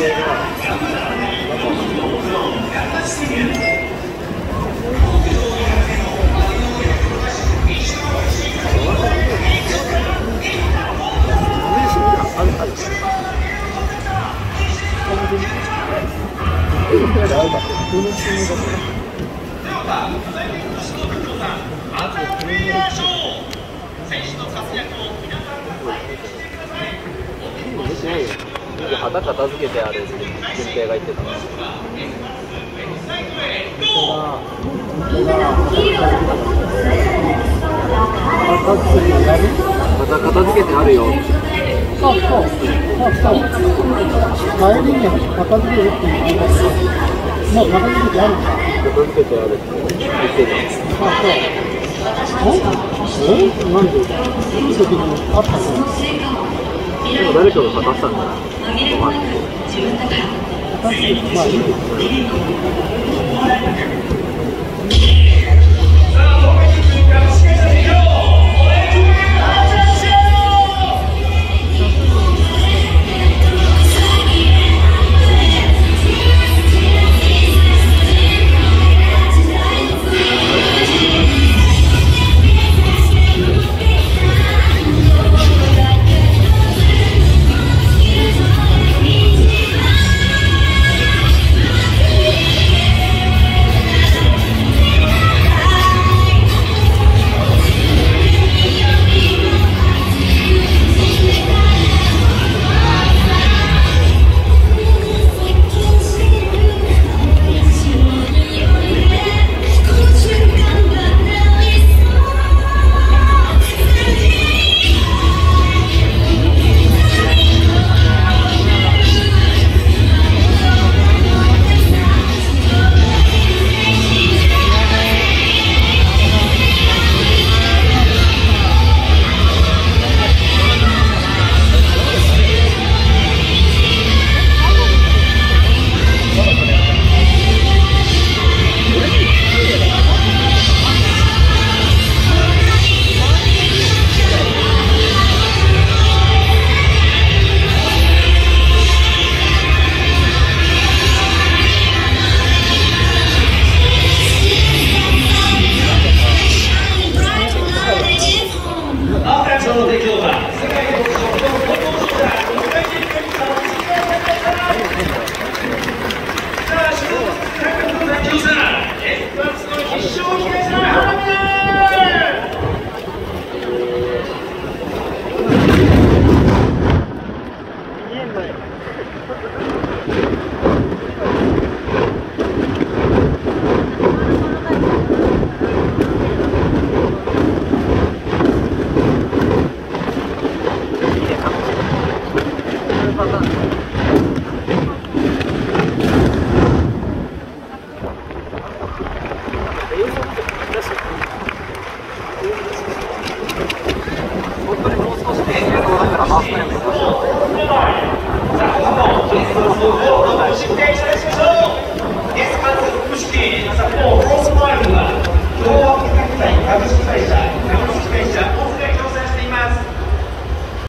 旗片付けてあるって順平が言ってたの。旗片付けてあるよ。 そう。帰りに片付けるっていうことで、もう片付けてあるんだ。 片付けてあるって言ってた。 なんでいい時にあったの？ でも誰かが片したんじゃない？まあいいですね。